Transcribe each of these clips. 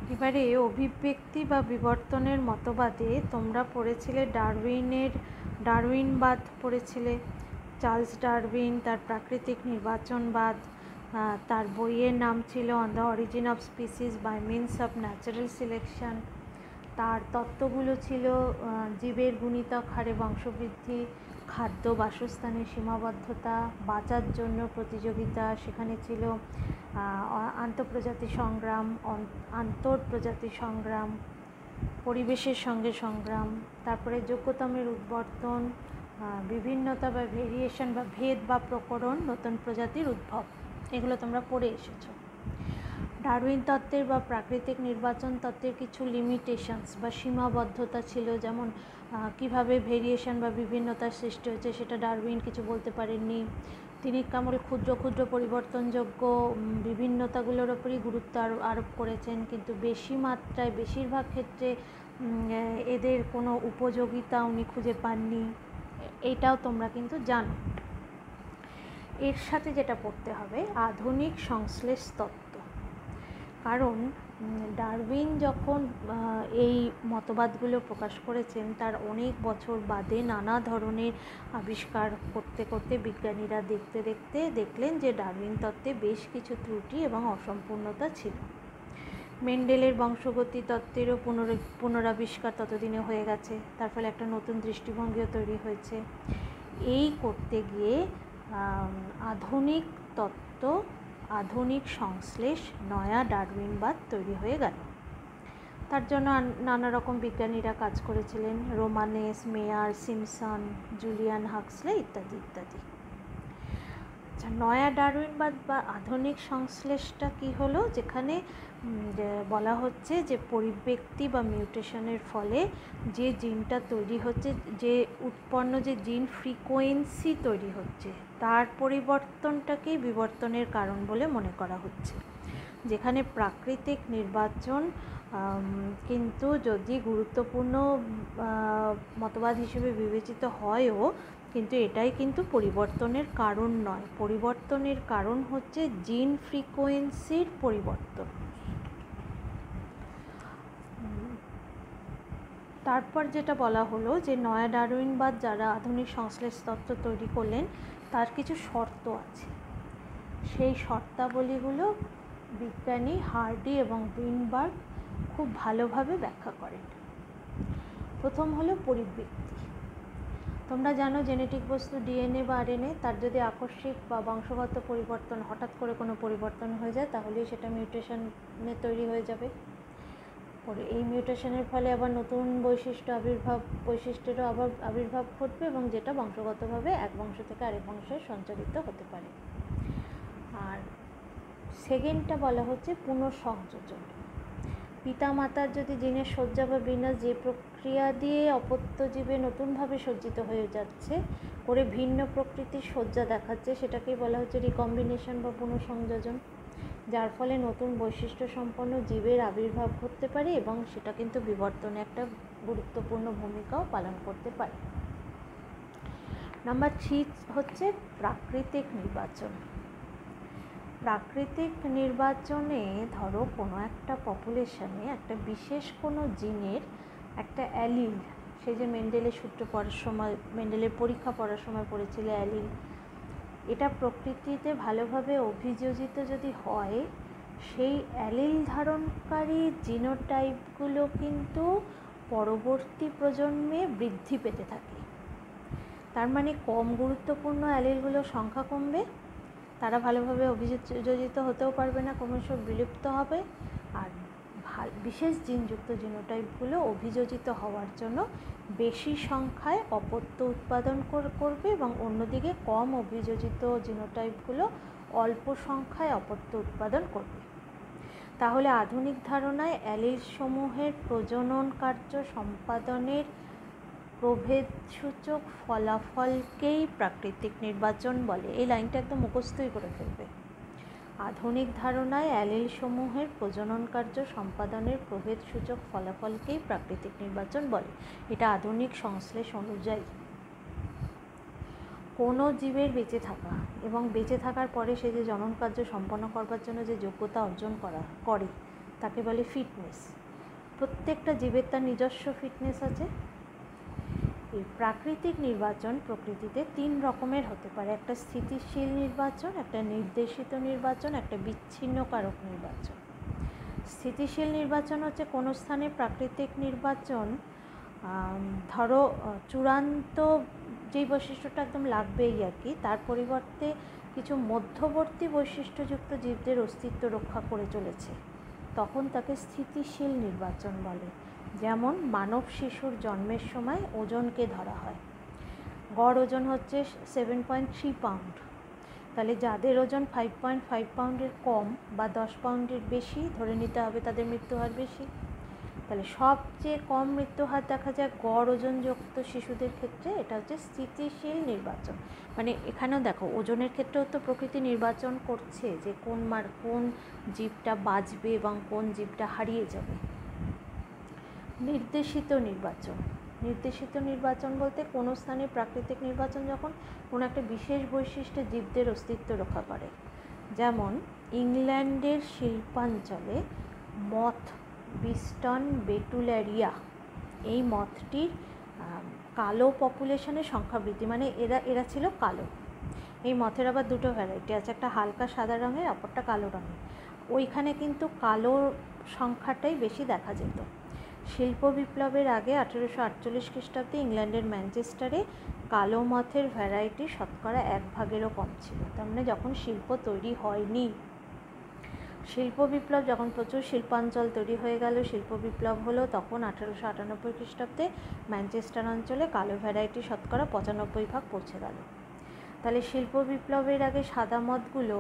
এবারে অভিব্যক্তি বা বিবর্তনের মতবাদে তোমরা পড়েছিলে ডারউইনবাদ পড়েছিলে। চার্লস ডারউইন, তার প্রাকৃতিক নির্বাচনবাদ, তার বইয়ের নাম ছিল on the origin of species by means of natural selection. তার তত্ত্বগুলো ছিল জীবের গুণিতক হারে বংশবৃদ্ধি, খাদ্য বাসস্থানের সীমাবদ্ধতা, বাঁচার জন্য প্রতিযোগিতা, সেখানে ছিল আন্তঃপ্রজাতি সংগ্রাম, আন্তঃপ্রজাতি সংগ্রাম, পরিবেশের সঙ্গে সংগ্রাম, তারপরে যোগ্যতমের উদ্বর্তন, বিভিন্নতা বা ভেরিয়েশন বা ভেদ বা প্রকরণ, নতুন প্রজাতির উদ্ভব। এগুলো তোমরা পড়ে এসেছো। ডারউইন তত্ত্বের বা প্রাকৃতিক নির্বাচন তত্ত্বের কিছু লিমিটেশনস বা সীমাবদ্ধতা ছিল, যেমন কিভাবে ভেরিয়েশন বা বিভিন্নতার সৃষ্টি হয়েছে সেটা ডারউইন কিছু বলতে পারেননি। তিনি কেবল ক্ষুদ্র ক্ষুদ্র পরিবর্তনযোগ্য বিভিন্নতাগুলোর ওপরই গুরুত্ব আরোপ করেছেন, কিন্তু বেশি মাত্রায় বেশিরভাগ ক্ষেত্রে এদের কোনো উপযোগিতা উনি খুঁজে পাননি। এটাও তোমরা কিন্তু জানো। এর সাথে যেটা পড়তে হবে আধুনিক সংশ্লেষ তত্ত্ব, কারণ ডারউইন যখন এই মতবাদগুলো প্রকাশ করেছেন তার অনেক বছর বাদে নানা ধরনের আবিষ্কার করতে করতে বিজ্ঞানীরা দেখতে দেখতে দেখলেন যে ডারউইন তত্ত্বে বেশ কিছু ত্রুটি এবং অসম্পূর্ণতা ছিল। মেন্ডেলের বংশগতি তত্ত্বেরও পুনরাবিষ্কার ততদিনে হয়ে গেছে, তার ফলে একটা নতুন দৃষ্টিভঙ্গিও তৈরি হয়েছে। এই করতে গিয়ে আধুনিক তত্ত্ব, আধুনিক সংশ্লেষ, নয়া ডারউইনবাদ তৈরি হয়ে গেল। তার জন্য নানা রকম বিজ্ঞানীরা কাজ করেছিলেন, রোমানেস, মেয়ার, সিমসন, জুলিয়ান হাক্সলে ইত্যাদি ইত্যাদি। আচ্ছা, নয়া ডারউইনবাদ বা আধুনিক সংশ্লেষটা কি হলো, যেখানে বলা হচ্ছে যে পরিব্যক্তি বা মিউটেশনের ফলে যে জিনটা তৈরি হচ্ছে, যে উৎপন্ন যে জিন ফ্রিকোয়েন্সি তৈরি হচ্ছে, তার পরিবর্তনটাকেই বিবর্তনের কারণ বলে মনে করা হচ্ছে। যেখানে প্রাকৃতিক নির্বাচন কিন্তু যদি গুরুত্বপূর্ণ মতবাদ হিসেবে বিবেচিত হয়ও, কিন্তু এটাই কিন্তু পরিবর্তনের কারণ নয়। পরিবর্তনের কারণ হচ্ছে জিন ফ্রিকোয়েন্সির পরিবর্তন। তারপর যেটা বলা হলো যে নয়া ডারউইনবাদ যারা আধুনিক সংশ্লেষ তত্ত্ব তৈরি করলেন তার কিছু শর্ত আছে। সেই শর্তাবলীগুলো বিজ্ঞানী হার্ডি এবং গ্রিনবার্গ খুব ভালোভাবে ব্যাখ্যা করেন। প্রথম হলো পরিব্যক্তি। তোমরা জানো জেনেটিক বস্তু ডিএনএ বা আরএনএ, তার যদি আকস্মিক বা বংশগত পরিবর্তন, হঠাৎ করে কোনো পরিবর্তন হয়ে যায় তাহলেই সেটা মিউটেশনে তৈরি হয়ে যাবে। এই মিউটেশনের ফলে আবার নতুন বৈশিষ্ট্যেরও আবির্ভাব ঘটবে এবং যেটা বংশগতভাবে এক বংশ থেকে আরেক বংশে সঞ্চারিত হতে পারে। আর সেকেন্ডটা বলা হচ্ছে পুনঃসংযোজন। পিতামাতার যদি জিনের সজ্জা বা বিন্যাস যে প্রক্রিয়া দিয়ে অপত্য জীবে নতুনভাবে সজ্জিত হয়ে যাচ্ছে, করে ভিন্ন প্রকৃতির সজ্জা দেখাচ্ছে, সেটাকেই বলা হচ্ছে রিকম্বিনেশন বা পুনঃসংযোজন, যার ফলে নতুন বৈশিষ্ট্য সম্পন্ন জীবের আবির্ভাব ঘটতে পারে এবং সেটা কিন্তু বিবর্তনে একটা গুরুত্বপূর্ণ ভূমিকাও পালন করতে পারে। নাম্বার 3 হচ্ছে প্রাকৃতিক নির্বাচন। প্রাকৃতিক নির্বাচনে ধরো কোনো একটা পপুলেশনে একটা বিশেষ কোনো জিনের একটা অ্যালিল, সেই যে মেন্ডেলের সূত্র পড়ার সময়, মেন্ডেলের পরীক্ষা পড়ার সময় পড়েছিল অ্যালিল, এটা প্রকৃতিতে ভালোভাবে অভিযোজিত যদি হয়, সেই অ্যালিল ধারণকারী জিনোটাইপগুলো কিন্তু পরবর্তী প্রজন্মে বৃদ্ধি পেতে থাকে। তার মানে কম গুরুত্বপূর্ণ অ্যালিলগুলোর সংখ্যা কমবে, তারা ভালোভাবে অভিযোজিত হতেও পারবে না, ক্রমশ বিলুপ্ত হবে, আর বিশেষ জিনযুক্ত জিনোটাইপগুলো অভিযোজিত হওয়ার জন্য বেশি সংখ্যায় অপত্য উৎপাদন করবে এবং অন্যদিকে কম অভিযোজিত জিনোটাইপগুলো অল্প সংখ্যায় অপত্য উৎপাদন করবে। তাহলে আধুনিক ধারণায় অ্যালিল সমূহের প্রজনন কার্য সম্পাদনের প্রভেদসূচক ফলাফলকেই প্রাকৃতিক নির্বাচন বলে। এই লাইনটা একদম মুখস্থই করে ফেলবে। আধুনিক ধারণায় অ্যালিল সমূহের প্রজনন কার্য সম্পাদনের প্রভেদসূচক ফলাফলকেই প্রাকৃতিক নির্বাচন বলে। এটা আধুনিক সংশ্লেষ অনুযায়ী কোনো জীবের বেঁচে থাকা এবং বেঁচে থাকার পরে সে যে জনন কার্য সম্পন্ন করবার জন্য যে যোগ্যতা অর্জন করে, তাকে বলে ফিটনেস। প্রত্যেকটা জীবের তার নিজস্ব ফিটনেস আছে। এই প্রাকৃতিক নির্বাচন প্রকৃতিতে 3 রকমের হতে পারে, একটা স্থিতিশীল নির্বাচন, একটা নির্দেশিত নির্বাচন, একটা বিচ্ছিন্ন কারক নির্বাচন। স্থিতিশীল নির্বাচন হচ্ছে কোনো স্থানে প্রাকৃতিক নির্বাচন, ধরো চূড়ান্ত যেই বৈশিষ্ট্যটা একদম লাগবেই আর কি, তার পরিবর্তে কিছু মধ্যবর্তী বৈশিষ্ট্যযুক্ত জীবদের অস্তিত্ব রক্ষা করে চলেছে, তখন তাকে স্থিতিশীল নির্বাচন বলে। যেমন মানব শিশুর জন্মের সময় ওজনকে ধরা হয়, গড় ওজন হচ্ছে 7.3 পাউন্ড, তাহলে যাদের ওজন 5.5 পাউন্ডের কম বা 10 পাউন্ডের বেশি ধরে নিতে হবে তাদের মৃত্যুহার বেশি। তাহলে সবচেয়ে কম মৃত্যুহার দেখা যায় গড় ওজনযুক্ত শিশুদের ক্ষেত্রে, এটা হচ্ছে স্থিতিশীল নির্বাচন। মানে এখানেও দেখো ওজনের ক্ষেত্রেও তো প্রকৃতি নির্বাচন করছে যে কোন জীবটা বাঁচবে এবং কোন জীবটা হারিয়ে যাবে। নির্দেশিত নির্বাচন, নির্দেশিত নির্বাচন বলতে কোনো স্থানে প্রাকৃতিক নির্বাচন যখন কোনো একটা বিশেষ বৈশিষ্ট্যে জীবদের অস্তিত্ব রক্ষা করে। যেমন ইংল্যান্ডের শিল্পাঞ্চলে মথ বিস্টন বেটুলারিয়া, এই মথটির কালো পপুলেশনের সংখ্যা বৃদ্ধি, মানে এরা ছিল কালো। এই মথের আবার দুটো ভ্যারাইটি আছে, একটা হালকা সাদা রঙের, অপরটা কালো রঙের। ওইখানে কিন্তু কালো সংখ্যাটাই বেশি দেখা যেত। শিল্প বিপ্লবের আগে 1848 খ্রিস্টাব্দে ইংল্যান্ডের ম্যানচেস্টারে কালো মথের ভ্যারাইটি শতকরা 1/1-এরও কম ছিল। তার মানে যখন শিল্প তৈরি হয়নি, শিল্প বিপ্লব যখন প্রচুর শিল্পাঞ্চল তৈরি হয়ে গেল, শিল্প বিপ্লব হলো, তখন 1898 খ্রিস্টাব্দে ম্যানচেস্টার অঞ্চলে কালো ভ্যারাইটি শতকরা 95% পৌঁছে গেল। তাহলে শিল্প বিপ্লবের আগে সাদা মদগুলো,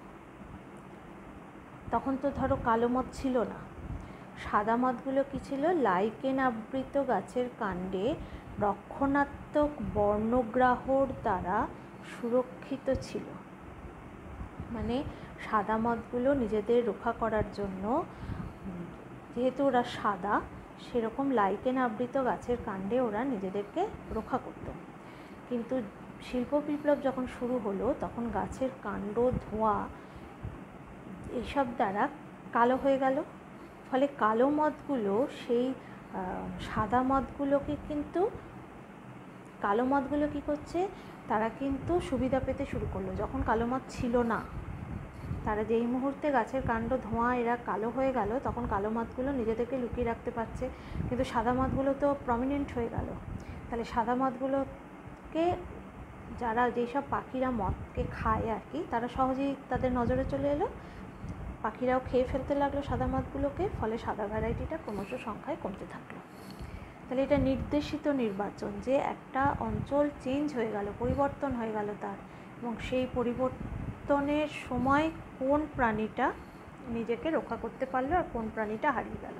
তখন তো ধরো কালো মদ ছিল না, সাদা মদগুলো কী ছিল, লাইকেন আবৃত গাছের কাণ্ডে রক্ষণাত্মক বর্ণগ্রাহর দ্বারা সুরক্ষিত ছিল। মানে সাদা মদগুলো নিজেদের রক্ষা করার জন্য, যেহেতু ওরা সাদা, সেরকম লাইকেন আবৃত গাছের কাণ্ডে ওরা নিজেদেরকে রক্ষা করত। কিন্তু শিল্প বিপ্লব যখন শুরু হলো, তখন গাছের কাণ্ড, ধোঁয়া, এইসব দ্বারা কালো হয়ে গেল। ফলে কালো মদগুলো সেই সাদা মদগুলোকে কিন্তু, কালো মদগুলো কী করছে, তারা কিন্তু সুবিধা পেতে শুরু করলো। যখন কালো মদ ছিল না, তারা যেই মুহূর্তে গাছের কাণ্ড, ধোঁয়া এরা কালো হয়ে গেল, তখন কালো মদগুলো নিজেদেরকে লুকিয়ে রাখতে পারছে, কিন্তু সাদা মদগুলো তো প্রমিনেন্ট হয়ে গেল। তাহলে সাদা মদগুলোকে যারা, যেসব পাখিরা মদকে খায় আর কি, তারা সহজেই তাদের নজরে চলে এলো, পাখিরাও খেয়ে ফেলতে লাগলো সাদা মদগুলোকে, ফলে সাদা ভ্যারাইটিটা ক্রমশ সংখ্যায় কমতে থাকলো। তাহলে এটা নির্দেশিত নির্বাচন, যে একটা অঞ্চল চেঞ্জ হয়ে গেল, পরিবর্তন হয়ে গেল তার, এবং সেই পরিবর্তনের সময় কোন প্রাণীটা নিজেকে রক্ষা করতে পারলো আর কোন প্রাণীটা হারিয়ে গেল।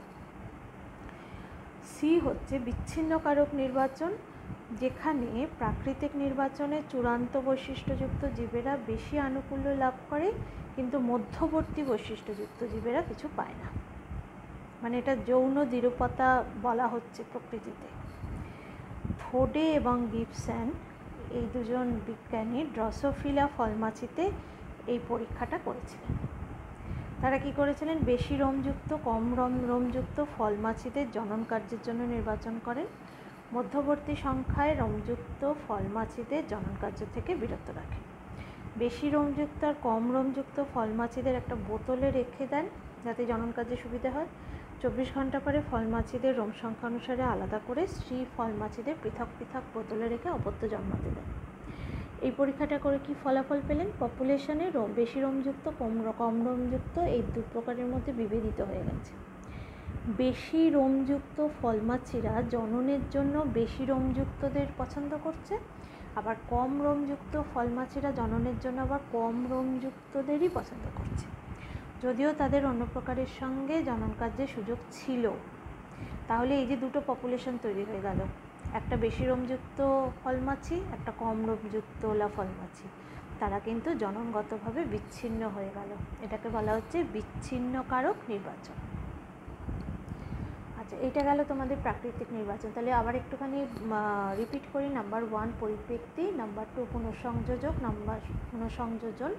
সি হচ্ছে বিচ্ছিন্নকারক নির্বাচন, যেখানে প্রাকৃতিক নির্বাচনে চূড়ান্ত বৈশিষ্ট্যযুক্ত জীবেরা বেশি আনুকূল্য লাভ করে, কিন্তু মধ্যবর্তী বৈশিষ্ট্যযুক্ত জীবেরা কিছু পায় না। মানে এটা যৌন দ্বিরূপতা বলা হচ্ছে প্রকৃতিতে। থোডে এবং গিবসন, এই দুজন বিজ্ঞানী ড্রসোফিলা ফলমাছিতে এই পরীক্ষাটা করেছিলেন। তারা কি করেছিলেন, বেশি রোমযুক্ত কম রোমযুক্ত ফলমাছিদের জনন কার্যের জন্য নির্বাচন করেন, মধ্যবর্তী সংখ্যায় রোমযুক্ত ফলমাছিদের জনন কার্য থেকে বিরত রাখেন। বেশি রোমযুক্ত আর কম রোমযুক্ত ফলমাছিদের একটা বোতলে রেখে দেন যাতে জনন কার্যে সুবিধা হয়। 24 ঘন্টা পরে ফলমাছিদের রোম সংখ্যা অনুসারে আলাদা করে স্ত্রী ফলমাছিদের পৃথক পৃথক বোতলে রেখে অপত্য জন্মাতে দেন। এই পরীক্ষাটা করে কি ফলাফল পেলেন, পপুলেশনে বেশি রোমযুক্ত কম রোমযুক্ত এই দু প্রকারের মধ্যে বিভেদিত হয়ে গেছে। বেশি রোমযুক্ত ফলমাছিরা জননের জন্য বেশি রোমযুক্তদের পছন্দ করছে, আবার কম রোমযুক্ত ফলমাছিরা জননের জন্য আবার কম রোমযুক্তদেরই পছন্দ করছে, যদিও তাদের অন্য প্রকারের সঙ্গে জনন কার্যের সুযোগ ছিল। তাহলে এই যে দুটো পপুলেশন তৈরি হয়ে গেল, একটা বেশি রোমযুক্ত ফলমাছি, একটা কম রোমযুক্ত ফলমাছি, তারা কিন্তু জননগতভাবে বিচ্ছিন্ন হয়ে গেল। এটাকে বলা হচ্ছে বিচ্ছিন্নকারক নির্বাচন। আচ্ছা, এটা গেল তোমাদের প্রাকৃতিক নির্বাচন। তাহলে আবার একটুখানি রিপিট করি। নাম্বার 1 পরিপ্রেক্ষি, নাম্বার 2 পুনঃসংযোজক, পুনঃসংযোজন,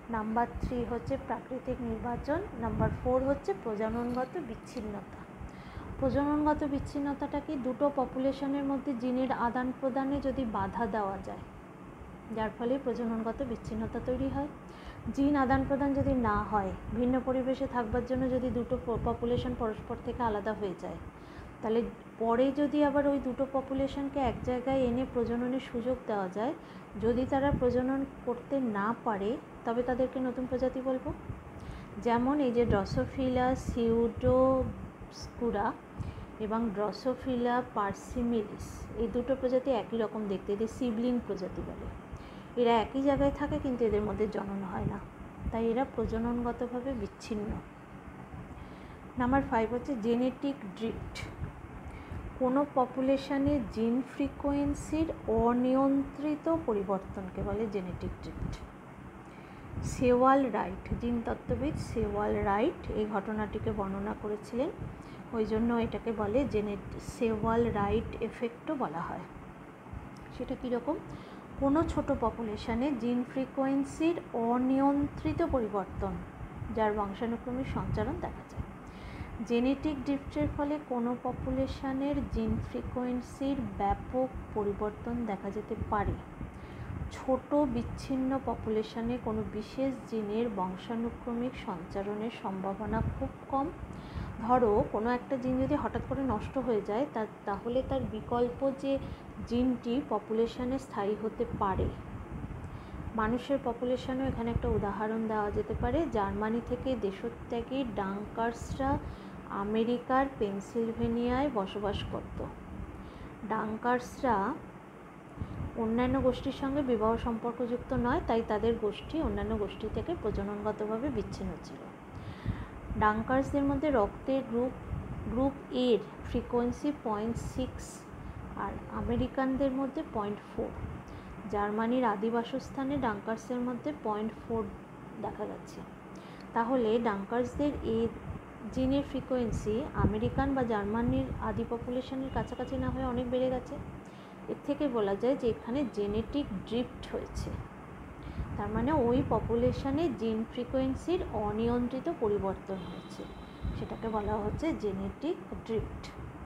নাম্বার 3 হচ্ছে প্রাকৃতিক নির্বাচন, নাম্বার 4 হচ্ছে প্রজননগত বিচ্ছিন্নতা। প্রজননগত বিচ্ছিন্নতাটা কি, দুটো পপুলেশনের মধ্যে জিনের আদান প্রদানে যদি বাধা দেওয়া যায়, যার ফলে প্রজননগত বিচ্ছিন্নতা তৈরি হয়। জিন আদান প্রদান যদি না হয়, ভিন্ন পরিবেশে থাকবার জন্য যদি দুটো পপুলেশন পরস্পর থেকে আলাদা হয়ে যায়, তাহলে পরে যদি আবার ওই দুটো পপুলেশনকে এক জায়গায় এনে প্রজননের সুযোগ দেওয়া যায়, যদি তারা প্রজনন করতে না পারে তবে তাদেরকে নতুন প্রজাতি বলবো। যেমন এই যে ড্রসোফিলা সিউডোস্কুরা এবং ড্রসোফিলা পার্সিমিলিস, এই দুটো প্রজাতি একই রকম দেখতে, এদের সিবলিং প্রজাতি বলে। এরা একই জায়গায় থাকে কিন্তু এদের মধ্যে জনন হয় না, তাই এরা প্রজননগতভাবে বিচ্ছিন্ন। নাম্বার 5 হচ্ছে জেনেটিক ড্রিফট। কোনো পপুলেশনে জিন ফ্রিকোয়েন্সির অনিয়ন্ত্রিত পরিবর্তনকে বলে জেনেটিক ড্রিফট। সেওয়াল রাইট, জিন তত্ত্ববিদ সেওয়াল রাইট এই ঘটনাটিকে বর্ণনা করেছিলেন, ওই জন্য এটাকে বলে সেওয়াল রাইট এফেক্টও বলা হয়। সেটা কীরকম, কোনো ছোট পপুলেশনে জিন ফ্রিকোয়েন্সির অনিয়ন্ত্রিত পরিবর্তন, যার বংশানুক্রমিক সঞ্চারণ দেখা যায়। জেনেটিক ড্রিফটের ফলে কোনো পপুলেশনের জিন ফ্রিকোয়েন্সির ব্যাপক পরিবর্তন দেখা যেতে পারে। ছোট বিচ্ছিন্ন পপুলেশনে কোনো বিশেষ জিনের বংশানুক্রমিক সঞ্চারণের সম্ভাবনা খুব কম। ধরো কোনো একটা জিন যদি হঠাৎ করে নষ্ট হয়ে যায়, তাহলে তার বিকল্প যে জিনটি পপুলেশনে স্থায়ী হতে পারে। মানুষের পপুলেশনেও এখানে একটা উদাহরণ দেওয়া যেতে পারে। জার্মানি থেকে দেশত্যাগী ডাঙ্কার্সরা আমেরিকার পেনসিলভেনিয়ায় বসবাস করত। ডাঙ্কার্সরা অন্যান্য গোষ্ঠীর সঙ্গে বিবাহ সম্পর্কযুক্ত নয়, তাই তাদের গোষ্ঠী অন্যান্য গোষ্ঠী থেকে প্রজননগতভাবে বিচ্ছিন্ন ছিল। ডাঙ্কার্সদের মধ্যে রক্তের গ্রুপ এর ফ্রিকোয়েন্সি 0.6 আর আমেরিকানদের মধ্যে 0.4। জার্মানির আদি বাসস্থানে ডাঙ্কার্সের মধ্যে 0.4 দেখা যাচ্ছে। তাহলে ডাঙ্কার্সদের এই জিনের ফ্রিকোয়েন্সি আমেরিকান বা জার্মানির আদি পপুলেশনের কাছাকাছি না হয়ে অনেক বেড়ে গেছে। এর থেকে বলা যায় যে এখানে জেনেটিক ড্রিফট হয়েছে, তার মানে ওই পপুলেশনে জিন ফ্রিকোয়েন্সির অনিয়ন্ত্রিত পরিবর্তন হয়েছে, সেটাকে বলা হচ্ছে জেনেটিক ড্রিফট।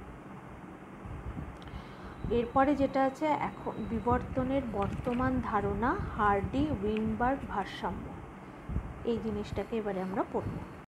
এরপরে যেটা আছে এখন বিবর্তনের বর্তমান ধারণা, হার্ডি উইনবার্গ ভারসাম্য, এই জিনিসটাকে এবারে আমরা পড়ব।